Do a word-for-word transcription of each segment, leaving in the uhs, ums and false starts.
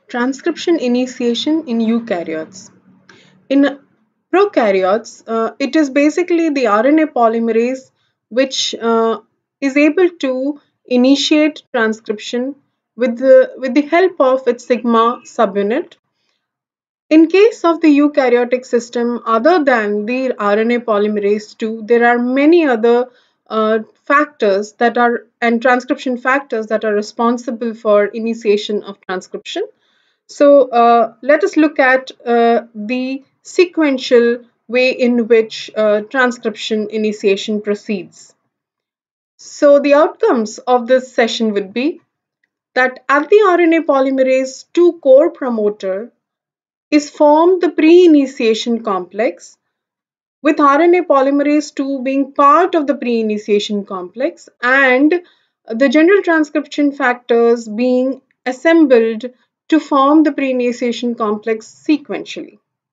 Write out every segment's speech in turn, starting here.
Transcription initiation in eukaryotes. In prokaryotes, uh, it is basically the R N A polymerase which uh, is able to initiate transcription with the, with the help of its sigma subunit. In case of the eukaryotic system, other than the R N A polymerase two, there are many other uh, factors that are and transcription factors that are responsible for initiation of transcription. So uh, let us look at uh, the sequential way in which uh, transcription initiation proceeds. So the outcomes of this session would be that at the R N A polymerase two core promoter is formed the pre-initiation complex, with R N A polymerase two being part of the pre-initiation complex and the general transcription factors being assembled to form the pre-initiation complex sequentially.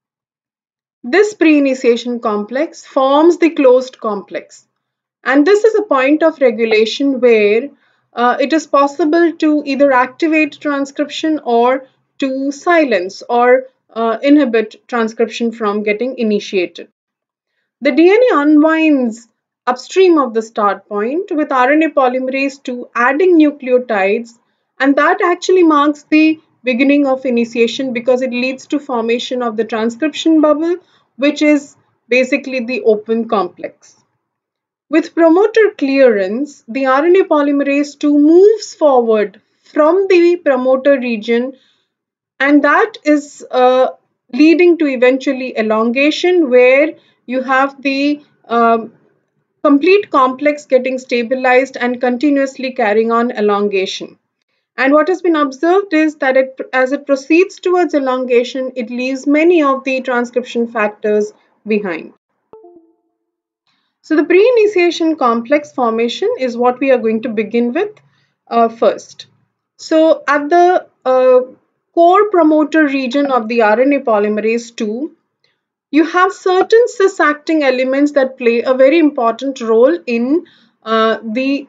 This pre-initiation complex forms the closed complex, and this is a point of regulation where uh, it is possible to either activate transcription or to silence or uh, inhibit transcription from getting initiated. The D N A unwinds upstream of the start point with R N A polymerase two adding nucleotides, and that actually marks the beginning of initiation because it leads to formation of the transcription bubble, which is basically the open complex. With promoter clearance, the R N A polymerase two moves forward from the promoter region, and that is uh, leading to eventually elongation, where you have the um, complete complex getting stabilized and continuously carrying on elongation. And what has been observed is that it, as it proceeds towards elongation, it leaves many of the transcription factors behind. So the pre-initiation complex formation is what we are going to begin with uh, first. So at the uh, core promoter region of the R N A polymerase two, you have certain cis-acting elements that play a very important role in uh, the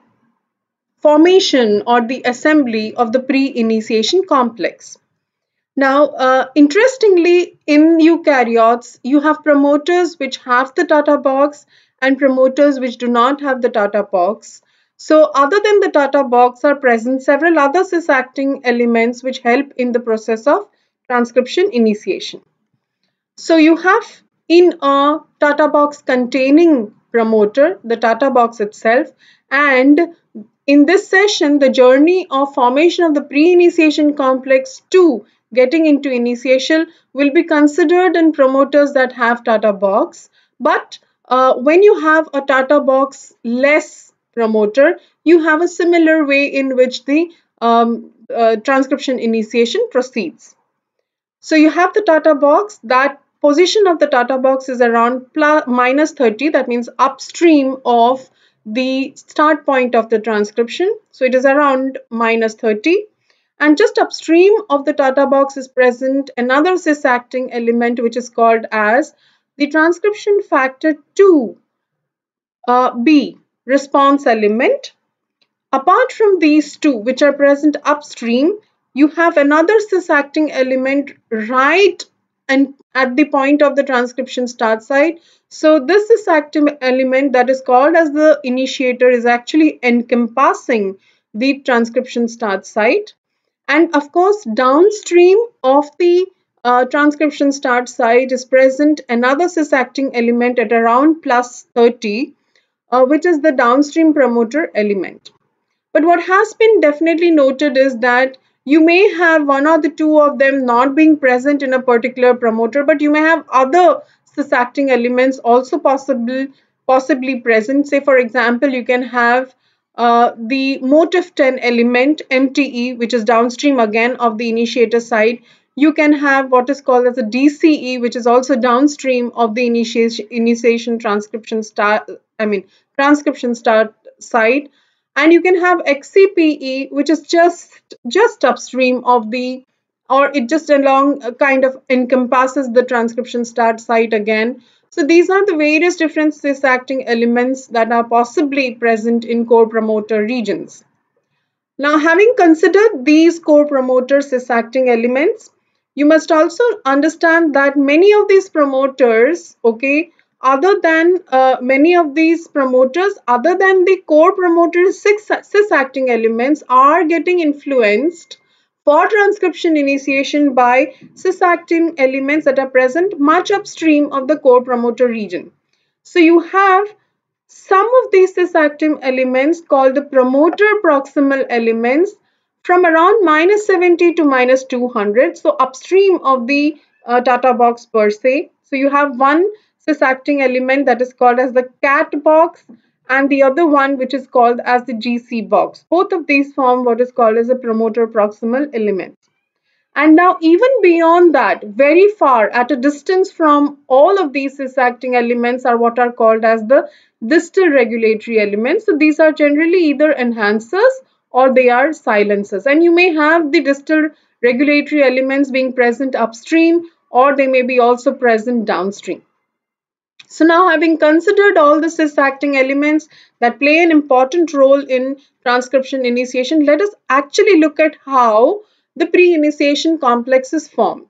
formation or the assembly of the pre-initiation complex. Now, uh, interestingly, in eukaryotes, you have promoters which have the Tata box and promoters which do not have the Tata box. So, other than the Tata box are present several other cis-acting elements which help in the process of transcription initiation. So, you have in a Tata box containing promoter, the Tata box itself, and in this session, the journey of formation of the pre-initiation complex to getting into initiation will be considered in promoters that have Tata box. But uh, when you have a Tata box less promoter, you have a similar way in which the um, uh, transcription initiation proceeds. So you have the Tata box. That position of the Tata box is around plus minus thirty. That means upstream of the start point of the transcription. So it is around minus thirty. And just upstream of the Tata box is present another cis-acting element which is called as the transcription factor two uh, B response element. Apart from these two which are present upstream, you have another cis-acting element right and at the point of the transcription start site. So this cis-acting element that is called as the initiator is actually encompassing the transcription start site. And of course, downstream of the uh, transcription start site is present another cis-acting element at around plus thirty, uh, which is the downstream promoter element. But what has been definitely noted is that you may have one or the two of them not being present in a particular promoter, but you may have other cis-acting elements also possible, possibly present. Say, for example, you can have uh, the motif ten element M T E, which is downstream again of the initiator side. You can have what is called as a D C E, which is also downstream of the initiation, initiation transcription start, I mean, transcription start side. And you can have X C P E, which is just just upstream of the, or it just along uh, kind of encompasses the transcription start site again. So these are the various different cis-acting elements that are possibly present in core promoter regions. Now, having considered these core promoter cis-acting elements, you must also understand that many of these promoters, okay, other than uh, many of these promoters, other than the core promoter cis- cis-acting elements, are getting influenced for transcription initiation by cis-acting elements that are present much upstream of the core promoter region. So you have some of these cis-active elements called the promoter proximal elements from around minus seventy to minus two hundred, so upstream of the uh, Tata box per se. So you have one cis-acting element that is called as the cat box and the other one which is called as the G C box. Both of these form what is called as a promoter proximal element. And now even beyond that, very far at a distance from all of these cis-acting elements are what are called as the distal regulatory elements. So these are generally either enhancers or they are silencers. And you may have the distal regulatory elements being present upstream or they may be also present downstream. So now, having considered all the cis-acting elements that play an important role in transcription initiation, let us actually look at how the pre-initiation complex is formed.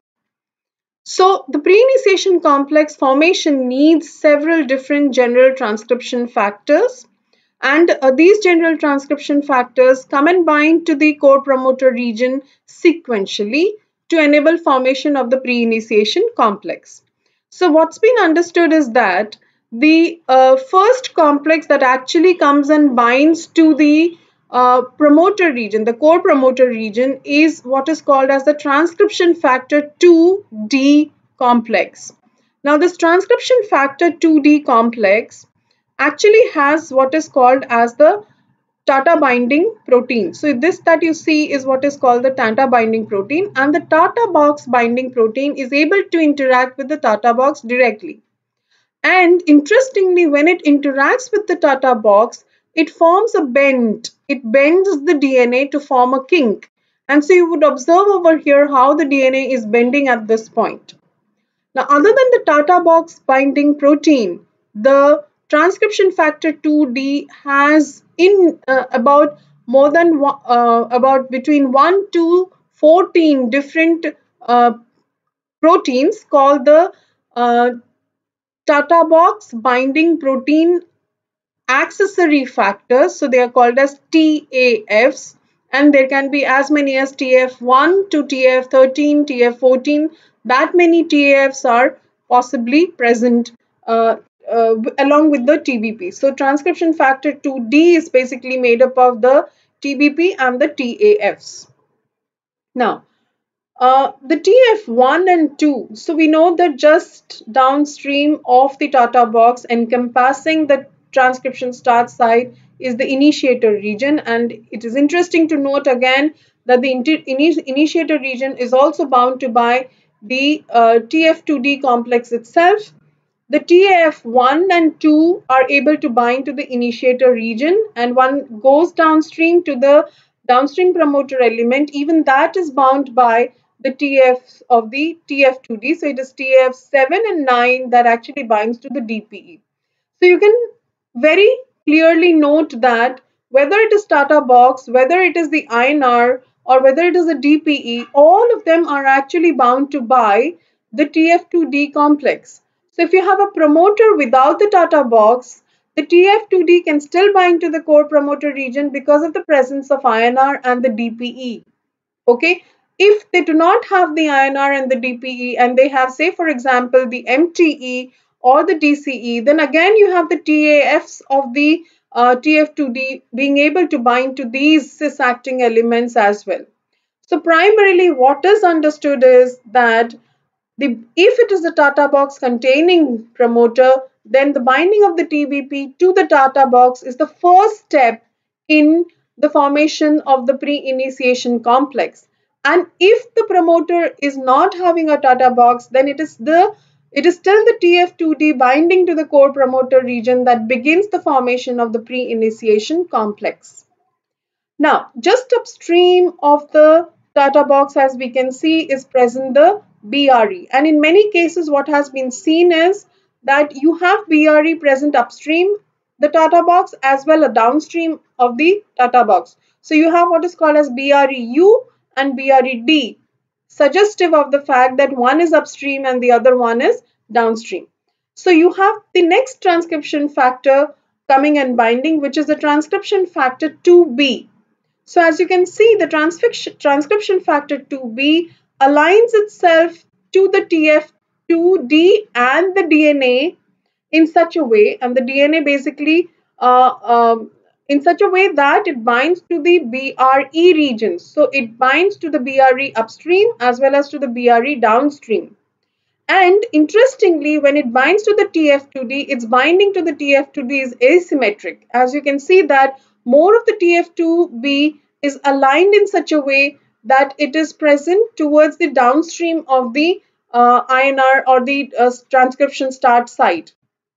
So the pre-initiation complex formation needs several different general transcription factors, and uh, these general transcription factors come and bind to the core promoter region sequentially to enable formation of the pre-initiation complex. So what's been understood is that the uh, first complex that actually comes and binds to the uh, promoter region, the core promoter region, is what is called as the transcription factor two D complex. Now this transcription factor two D complex actually has what is called as the Tata binding protein. So this that you see is what is called the Tata binding protein, and the Tata box binding protein is able to interact with the Tata box directly. And interestingly, when it interacts with the Tata box, it forms a bend. It bends the D N A to form a kink. And so you would observe over here how the D N A is bending at this point. Now, other than the Tata box binding protein, the transcription factor two D has in uh, about more than uh, about between one to fourteen different uh, proteins called the uh, Tata box binding protein accessory factors. So they are called as T A Fs, and there can be as many as T F one to T F thirteen, T F fourteen. That many T A Fs are possibly present uh, uh, along with the T B P. So transcription factor two D is basically made up of the T B P and the T A Fs. Now, uh, the T F one and two, so we know that just downstream of the Tata box encompassing the transcription start site is the initiator region, and it is interesting to note again that the ini initiator region is also bound to by the uh, T F two D complex itself. The T A F one and two are able to bind to the initiator region, and one goes downstream to the downstream promoter element. Even that is bound by the T Fs of the T F two D. So it is T F seven and nine that actually binds to the D P E. So you can very clearly note that whether it is Tata box, whether it is the I N R, or whether it is a D P E, all of them are actually bound to by the T F two D complex. So if you have a promoter without the Tata box, the T F two D can still bind to the core promoter region because of the presence of I N R and the D P E. Okay, if they do not have the I N R and the D P E, and they have, say for example, the M T E or the D C E, then again you have the T A Fs of the uh, T F two D being able to bind to these cis-acting elements as well. So primarily what is understood is that the, if it is a Tata box containing promoter, then the binding of the T B P to the Tata box is the first step in the formation of the pre-initiation complex. And if the promoter is not having a Tata box, then it is the it is still the T F two D binding to the core promoter region that begins the formation of the pre-initiation complex. Now, just upstream of the Tata box, as we can see, is present the B R E. And in many cases, what has been seen is that you have B R E present upstream the Tata box as well as downstream of the Tata box. So you have what is called as B R E U and B R E D, suggestive of the fact that one is upstream and the other one is downstream. So you have the next transcription factor coming and binding, which is the transcription factor two B. So as you can see, the transcription factor two B aligns itself to the T F two D and the D N A in such a way, and the D N A basically uh, um, in such a way that it binds to the B R E regions. So it binds to the B R E upstream as well as to the B R E downstream. And interestingly, when it binds to the T F two D, its binding to the T F two D is asymmetric. As you can see that more of the T F two B is aligned in such a way that it is present towards the downstream of the uh, I N R or the uh, transcription start site.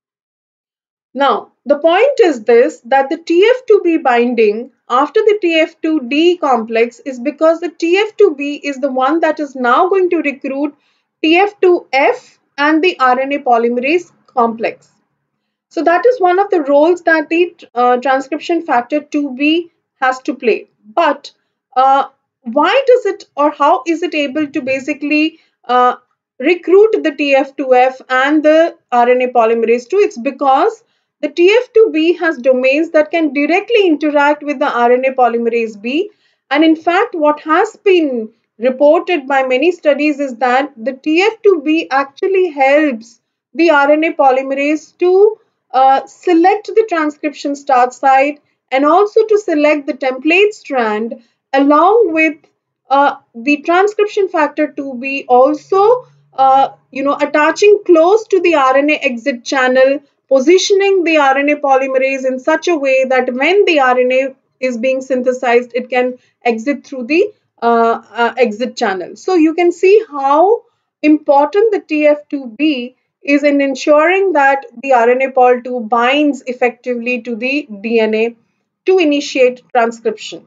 Now, the point is this, that the T F two B binding after the T F two D complex is because the T F two B is the one that is now going to recruit T F two F and the R N A polymerase complex. So that is one of the roles that the uh, transcription factor two B has to play. But uh, why does it, or how is it able to basically uh, recruit the T F two F and the R N A polymerase two? It's because the T F two B has domains that can directly interact with the R N A polymerase B. And in fact, what has been reported by many studies is that the T F two B actually helps the R N A polymerase to uh, select the transcription start site and also to select the template strand, along with uh, the transcription factor two B also uh, you know attaching close to the R N A exit channel, positioning the R N A polymerase in such a way that when the R N A is being synthesized, it can exit through the uh, uh, exit channel. So you can see how important the T F two B is in ensuring that the R N A pol two binds effectively to the D N A to initiate transcription.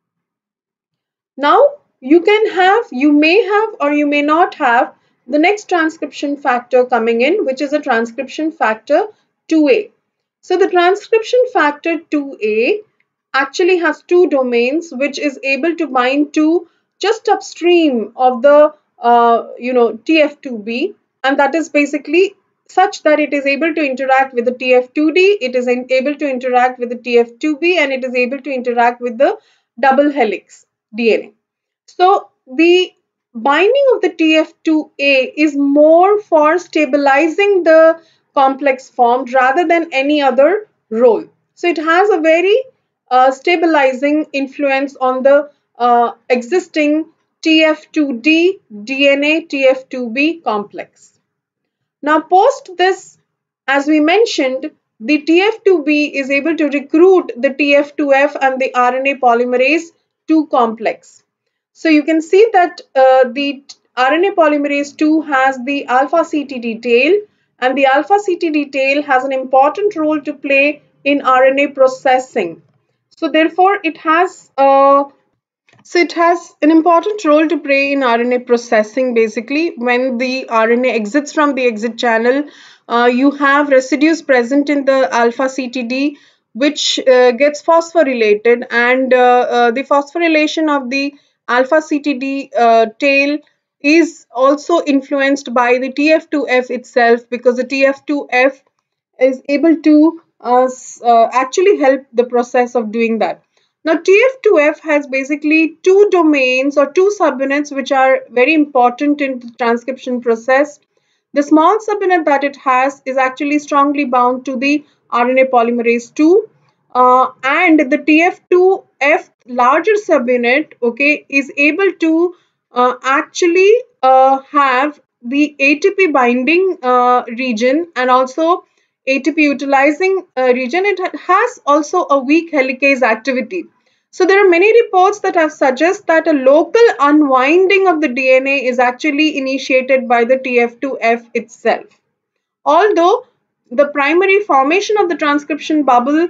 Now, you can have, you may have, or you may not have the next transcription factor coming in, which is a transcription factor two A. So the transcription factor two A actually has two domains, which is able to bind to just upstream of the uh, you know T F two B, and that is basically such that it is able to interact with the T F two D, it is able to interact with the T F two B, and it is able to interact with the double helix D N A. So the binding of the T F two A is more for stabilizing the complex formed rather than any other role. So it has a very uh, stabilizing influence on the uh, existing T F two D D N A T F two B complex. Now post this, as we mentioned, the T F two B is able to recruit the T F two F and the R N A polymerase two complex. So you can see that uh, the R N A polymerase two has the alpha C T D tail, and the alpha C T D tail has an important role to play in R N A processing. So therefore it has uh, so it has an important role to play in R N A processing. Basically, when the R N A exits from the exit channel, uh, you have residues present in the alpha C T D which uh, gets phosphorylated, and uh, uh, the phosphorylation of the alpha C T D uh, tail is also influenced by the T F two F itself, because the T F two F is able to uh, uh, actually help the process of doing that. Now, T F two F has basically two domains or two subunits which are very important in the transcription process. The small subunit that it has is actually strongly bound to the R N A polymerase two, uh, and the T F two F larger subunit, okay, is able to uh, actually uh, have the A T P binding uh, region and also A T P utilizing uh, region. It has also a weak helicase activity. So there are many reports that have suggested that a local unwinding of the D N A is actually initiated by the T F two F itself. Although the primary formation of the transcription bubble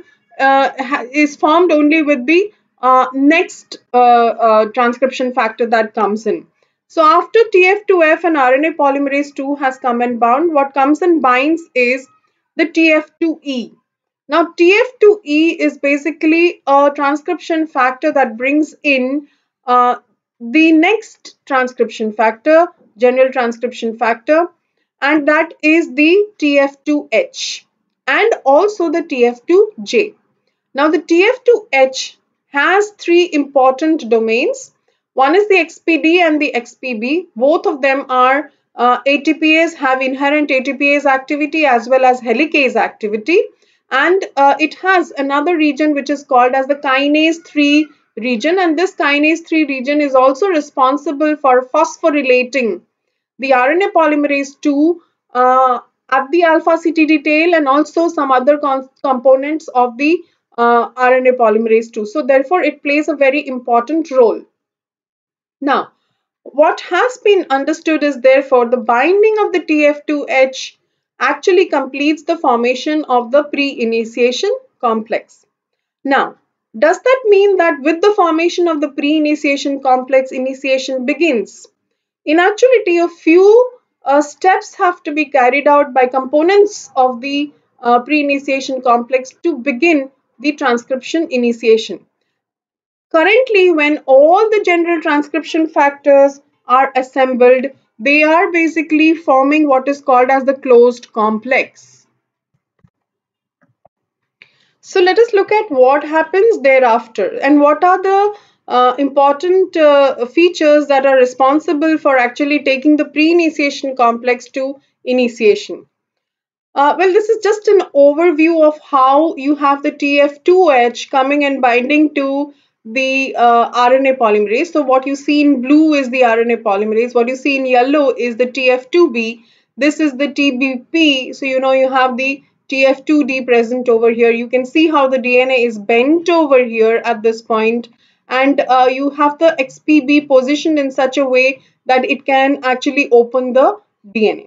uh, is formed only with the uh, next uh, uh, transcription factor that comes in. So after T F two F and R N A polymerase two has come and bound, what comes and binds is the T F two E. Now, T F two E is basically a transcription factor that brings in uh, the next transcription factor, general transcription factor, and that is the T F two H and also the T F two J. Now, the T F two H has three important domains. One is the X P D and the X P B. Both of them are uh, A T P ase, have inherent A T P ase activity as well as helicase activity. And uh, it has another region which is called as the kinase three region. And this kinase three region is also responsible for phosphorylating the R N A polymerase two uh, at the alpha C T D tail and also some other components of the uh, R N A polymerase two. So therefore, it plays a very important role. Now, what has been understood is therefore the binding of the T F two H actually completes the formation of the pre-initiation complex. Now, does that mean that with the formation of the pre-initiation complex, initiation begins? In actuality, a few uh, steps have to be carried out by components of the uh, pre-initiation complex to begin the transcription initiation. Currently, when all the general transcription factors are assembled, they are basically forming what is called as the closed complex. So let us look at what happens thereafter and what are the uh, important uh, features that are responsible for actually taking the pre-initiation complex to initiation. Uh, well, this is just an overview of how you have the T F two H coming and binding to the uh, R N A polymerase. So what you see in blue is the R N A polymerase. What you see in yellow is the T F two B. This is the T B P. So you know you have the T F two D present over here. You can see how the D N A is bent over here at this point, and uh, you have the X P B positioned in such a way that it can actually open the D N A.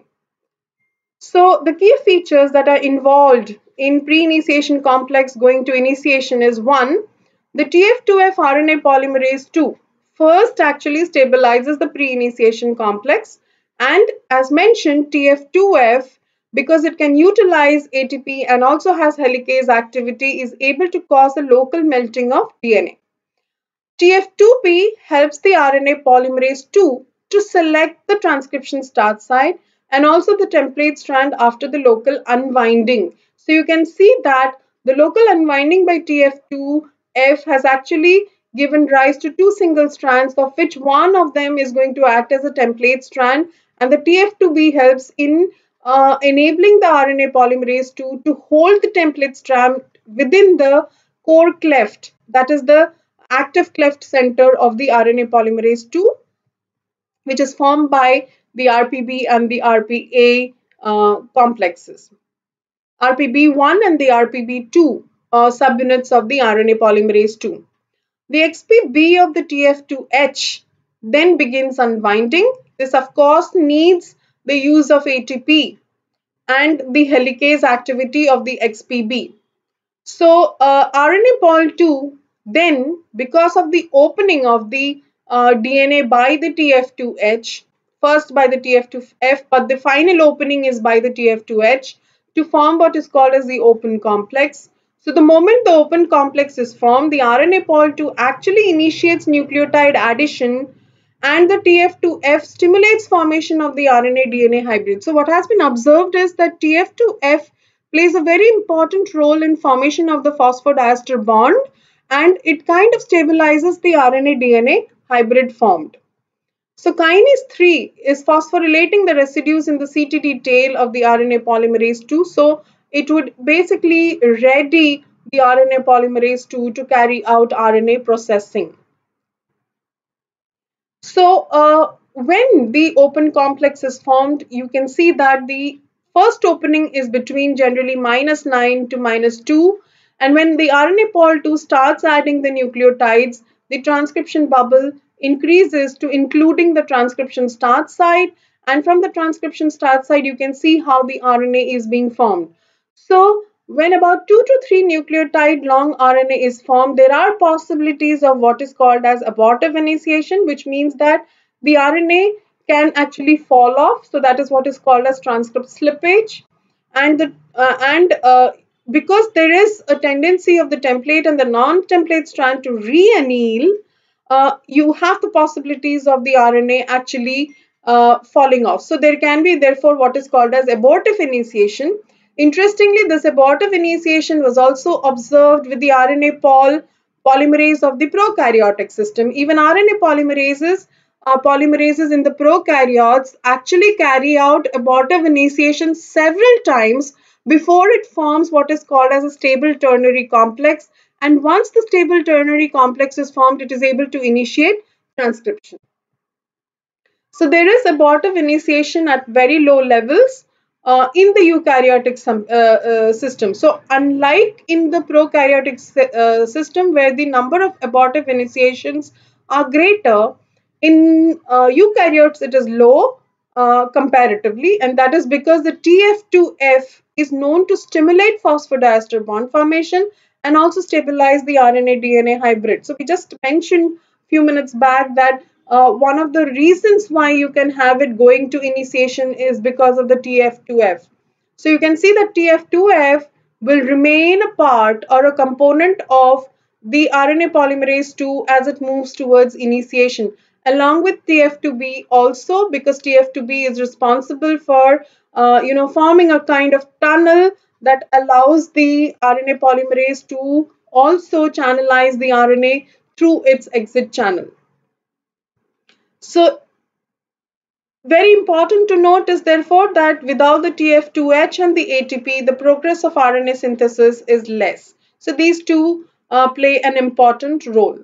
So the key features that are involved in pre-initiation complex going to initiation is one, the T F two F R N A polymerase two first actually stabilizes the pre-initiation complex, and as mentioned T F two F, because it can utilize A T P and also has helicase activity, is able to cause a local melting of D N A. T F two B helps the R N A polymerase two to select the transcription start site and also the template strand after the local unwinding. So you can see that the local unwinding by T F two F has actually given rise to two single strands, of which one of them is going to act as a template strand, and the T F two B helps in uh, enabling the R N A polymerase two to hold the template strand within the core cleft, that is the active cleft center of the R N A polymerase two, which is formed by the R P B and the R P A uh, complexes. R P B one and the R P B two uh, subunits of the R N A polymerase two. The X P B of the T F two H then begins unwinding. This of course needs the use of A T P and the helicase activity of the X P B. So uh, R N A pol two then, because of the opening of the uh, D N A by the T F two H, first by the T F two F, but the final opening is by the T F two H to form what is called as the open complex. So the moment the open complex is formed, the R N A pol two actually initiates nucleotide addition and the T F two F stimulates formation of the R N A D N A hybrid. So what has been observed is that T F two F plays a very important role in formation of the phosphodiester bond, and it kind of stabilizes the R N A D N A hybrid formed. So kinase three is phosphorylating the residues in the C T D tail of the R N A polymerase two. So it would basically ready the R N A polymerase two to carry out R N A processing. So uh, when the open complex is formed, you can see that the first opening is between generally minus nine to minus two, and when the R N A pol two starts adding the nucleotides, the transcription bubble increases to including the transcription start site, and from the transcription start site you can see how the R N A is being formed. So when about two to three nucleotide long R N A is formed, there are possibilities of what is called as abortive initiation, which means that the R N A can actually fall off. So that is what is called as transcript slippage. And the uh, and uh, because there is a tendency of the template and the non-template strand to re-anneal, uh, you have the possibilities of the R N A actually uh, falling off. So there can be therefore what is called as abortive initiation. Interestingly, this abortive initiation was also observed with the R N A pol polymerase of the prokaryotic system. Even R N A polymerases uh, polymerases in the prokaryotes actually carry out abortive initiation several times before it forms what is called as a stable ternary complex, and once the stable ternary complex is formed, it is able to initiate transcription. So there is abortive initiation at very low levels uh, in the eukaryotic uh, uh, system. So unlike in the prokaryotic uh, system where the number of abortive initiations are greater, in uh, eukaryotes it is low uh, comparatively, and that is because the T F two F is known to stimulate phosphodiester bond formation and also stabilize the R N A D N A hybrid. So we just mentioned few minutes back that uh, one of the reasons why you can have it going to initiation is because of the T F two F. So you can see that T F two F will remain a part or a component of the R N A polymerase two as it moves towards initiation, along with T F two B also, because T F two B is responsible for uh, you know forming a kind of tunnel that allows the R N A polymerase to also channelize the R N A through its exit channel. So very important to note is therefore that without the T F two H and the A T P, the progress of R N A synthesis is less. So these two uh, play an important role.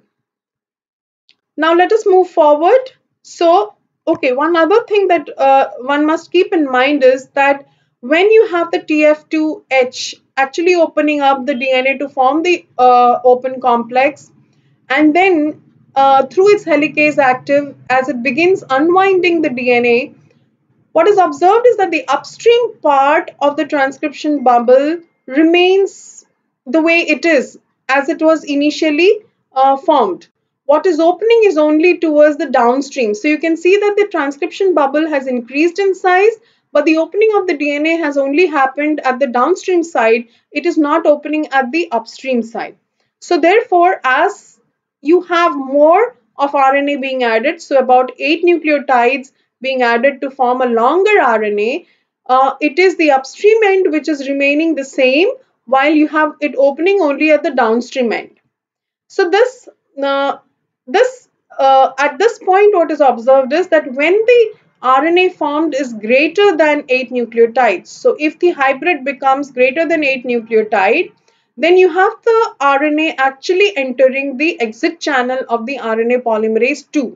Now let us move forward. So, okay, one other thing that uh, one must keep in mind is that when you have the T F two H actually opening up the D N A to form the uh, open complex, and then uh, through its helicase active, as it begins unwinding the D N A, what is observed is that the upstream part of the transcription bubble remains the way it is as it was initially uh, formed. What is opening is only towards the downstream. So you can see that the transcription bubble has increased in size, but the opening of the D N A has only happened at the downstream side. It is not opening at the upstream side. So therefore, as you have more of R N A being added, so about eight nucleotides being added to form a longer R N A, uh, it is the upstream end which is remaining the same while you have it opening only at the downstream end. So this, uh, this uh, at this point what is observed is that when the R N A formed is greater than eight nucleotides, so if the hybrid becomes greater than eight nucleotide, then you have the R N A actually entering the exit channel of the R N A polymerase two.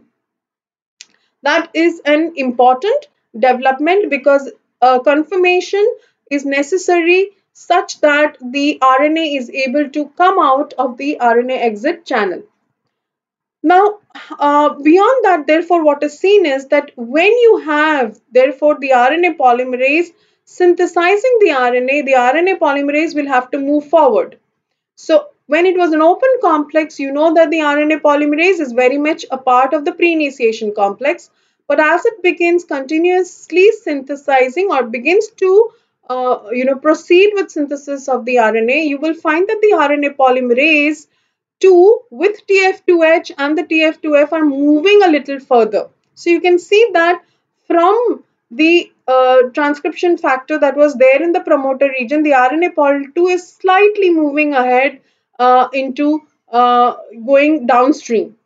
That is an important development because a confirmation is necessary such that the R N A is able to come out of the R N A exit channel. Now, uh, beyond that, therefore, what is seen is that when you have, therefore, the R N A polymerase synthesizing the R N A, the R N A polymerase will have to move forward. So when it was an open complex, you know that the R N A polymerase is very much a part of the pre-initiation complex. But as it begins continuously synthesizing or begins to uh, you know, proceed with synthesis of the R N A, you will find that the R N A polymerase two with T F two H and the T F two F are moving a little further. So you can see that from the uh, transcription factor that was there in the promoter region, the R N A pol two is slightly moving ahead uh, into uh, going downstream.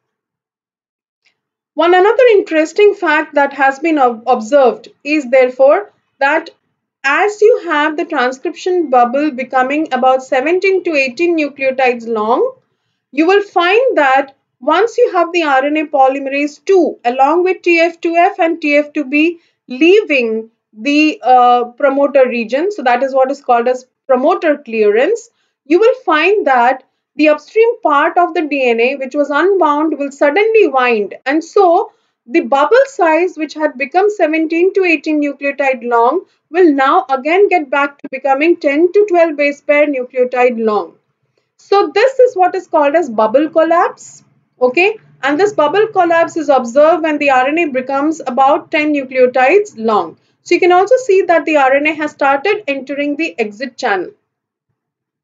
One another interesting fact that has been observed is therefore that as you have the transcription bubble becoming about seventeen to eighteen nucleotides long, you will find that once you have the R N A polymerase two along with T F two F and T F two B leaving the uh, promoter region, so that is what is called as promoter clearance, you will find that the upstream part of the D N A which was unbound will suddenly wind, and so the bubble size which had become seventeen to eighteen nucleotide long will now again get back to becoming ten to twelve base pair nucleotide long. So this is what is called as bubble collapse, okay? And this bubble collapse is observed when the R N A becomes about ten nucleotides long. So you can also see that the R N A has started entering the exit channel.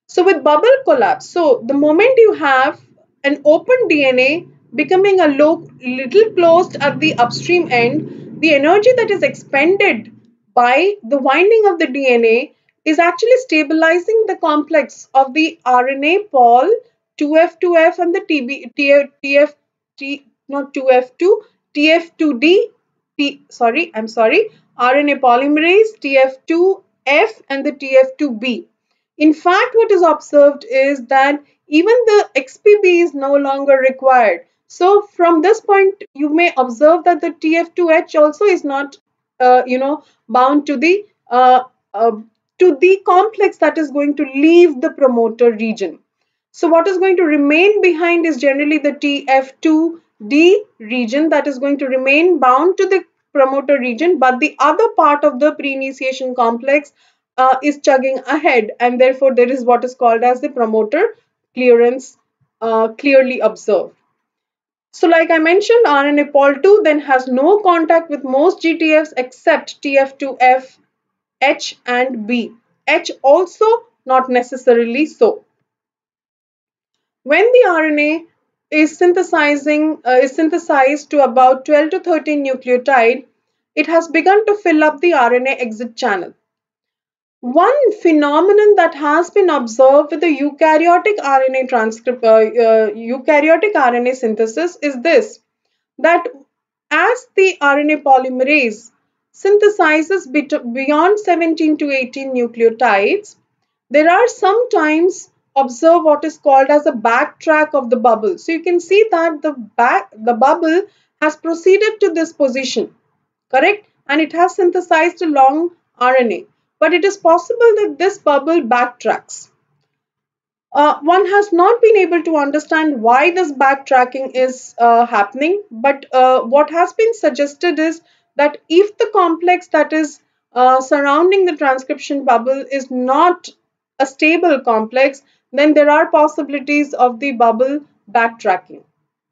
So with bubble collapse, so the moment you have an open D N A becoming a low, little closed at the upstream end, the energy that is expended by the winding of the D N A is actually stabilizing the complex of the R N A pol two F two F and the T B, T F, T F, T, not two F two, T F two D, T, sorry, I'm sorry, R N A polymerase, T F two F and the T F two B. In fact, what is observed is that even the X P B is no longer required. So from this point, you may observe that the T F two H also is not, uh, you know, bound to the uh, uh, to the complex that is going to leave the promoter region. So what is going to remain behind is generally the T F two D region that is going to remain bound to the promoter region, but the other part of the pre-initiation complex uh, is chugging ahead, and therefore there is what is called as the promoter clearance uh, clearly observed. So like I mentioned, R N A pol two then has no contact with most G T Fs except T F two F, H and B. H also not necessarily so. When the R N A is synthesizing uh, is synthesized to about twelve to thirteen nucleotide, it has begun to fill up the R N A exit channel. One phenomenon that has been observed with the eukaryotic R N A transcript, uh, uh, eukaryotic R N A synthesis is this, that as the R N A polymerase synthesizes beyond seventeen to eighteen nucleotides, there are sometimes observe what is called as a backtrack of the bubble. So you can see that the back the bubble has proceeded to this position, correct? And it has synthesized a long R N A. But it is possible that this bubble backtracks. Uh, one has not been able to understand why this backtracking is uh, happening, but uh, what has been suggested is that if the complex that is uh, surrounding the transcription bubble is not a stable complex, then there are possibilities of the bubble backtracking.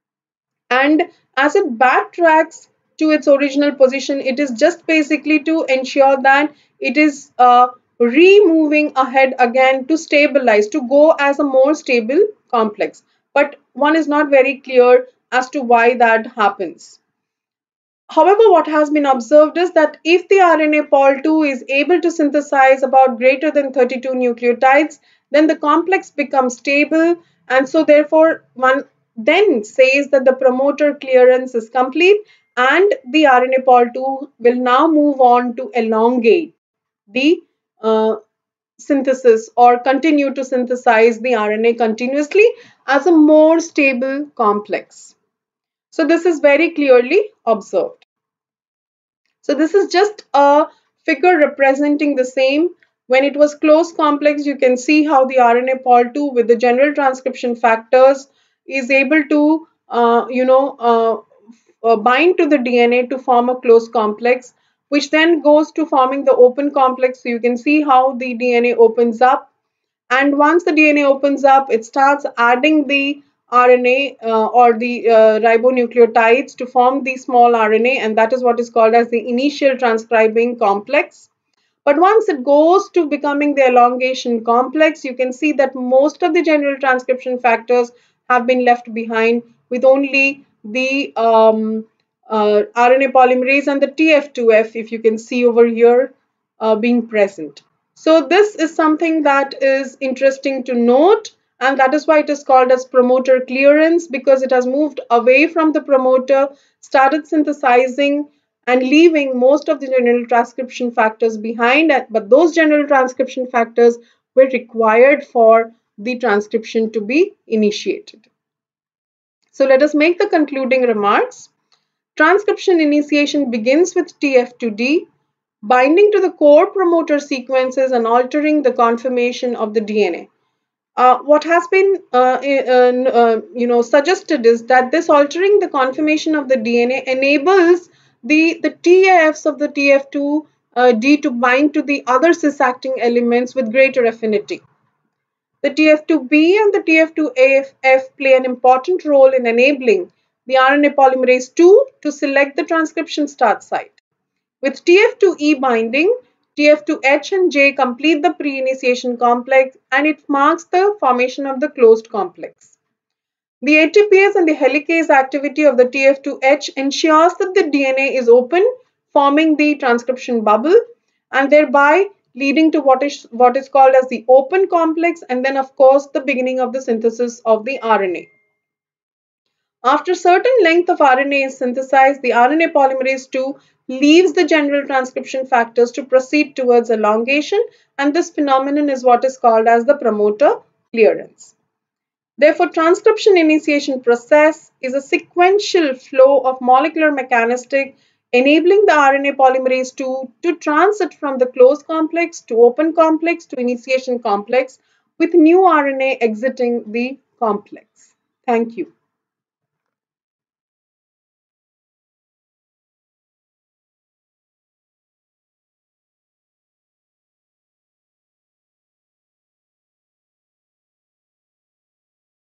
And as it backtracks to its original position, it is just basically to ensure that it is uh, re-moving ahead again to stabilize, to go as a more stable complex. But one is not very clear as to why that happens. However, what has been observed is that if the R N A pol two is able to synthesize about greater than thirty-two nucleotides, then the complex becomes stable, and so therefore one then says that the promoter clearance is complete and the R N A pol two will now move on to elongate the uh, synthesis or continue to synthesize the R N A continuously as a more stable complex. So this is very clearly observed. So this is just a figure representing the same. When it was closed complex, you can see how the R N A pol two with the general transcription factors is able to, uh, you know, uh, uh, bind to the D N A to form a closed complex, which then goes to forming the open complex. So you can see how the D N A opens up, and once the D N A opens up, it starts adding the R N A uh, or the uh, ribonucleotides to form the small R N A, and that is what is called as the initial transcribing complex. But once it goes to becoming the elongation complex, you can see that most of the general transcription factors have been left behind, with only the um, uh, R N A polymerase and the T F two F, if you can see over here, uh, being present. So this is something that is interesting to note, and that is why it is called as promoter clearance, because it has moved away from the promoter, started synthesizing and leaving most of the general transcription factors behind, but those general transcription factors were required for the transcription to be initiated. So let us make the concluding remarks. Transcription initiation begins with T F two D, binding to the core promoter sequences and altering the conformation of the D N A. Uh, what has been uh, uh, uh, you know suggested is that this altering the conformation of the D N A enables the the T A Fs of the T F two D to bind to the other cis-acting elements with greater affinity. The T F two B and the T F two F play an important role in enabling the R N A polymerase two to select the transcription start site. With T F two E binding, T F two H and J complete the pre-initiation complex and it marks the formation of the closed complex. The A T P ase and the helicase activity of the T F two H ensures that the D N A is open, forming the transcription bubble and thereby leading to what is, what is called as the open complex and then of course the beginning of the synthesis of the R N A. After certain length of R N A is synthesized, the R N A polymerase two leaves the general transcription factors to proceed towards elongation, and this phenomenon is what is called as the promoter clearance. Therefore, transcription initiation process is a sequential flow of molecular mechanistic enabling the R N A polymerase two to transit from the closed complex to open complex to initiation complex with new R N A exiting the complex. Thank you.